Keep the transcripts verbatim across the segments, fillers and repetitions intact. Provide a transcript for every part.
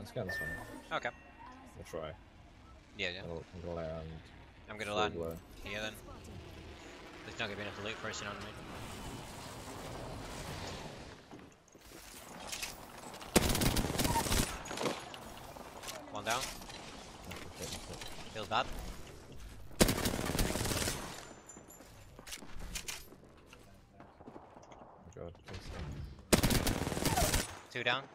let's get this one. Okay. We'll try. Yeah, yeah. We'll, we'll land. I'm gonna land Low. here then. There's not gonna be enough loot for us, you know what I mean? One down. Feels bad. Oh god, please. Two down.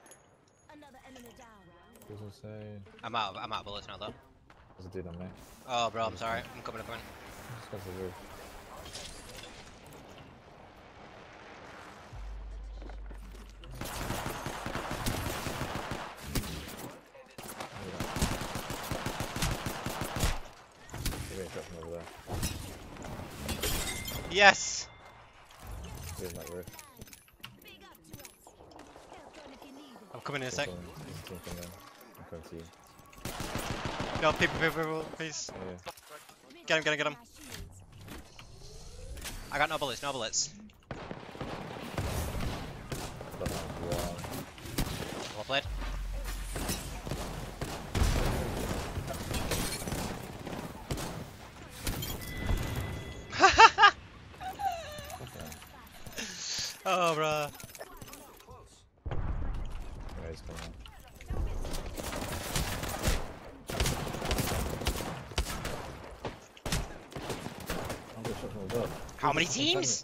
Doesn't say. I'm out. Of, I'm out of bullets now though. There's a dude on me. Oh, bro, I'm sorry. I'm coming. I'm coming. Just got the roof. Over there. Yes. Here's my roof. I'm coming in a sec. I'm coming to you. No, people, people, people, please. Oh, yeah. Get him, get him, get him. I got no bullets. No bullets. Wow. Well played. Oh, bruh. Yeah, he's coming. I'm gonna shut them all up. How many teams?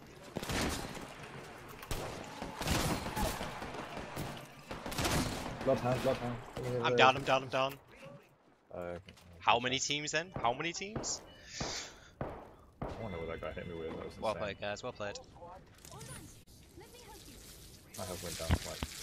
Bloodhound, Bloodhound. I'm down, I'm down, I'm down. Uh, okay. How many teams then? How many teams? I wonder what that guy hit me with. That was Well insane. played, guys. Well played. I have went down like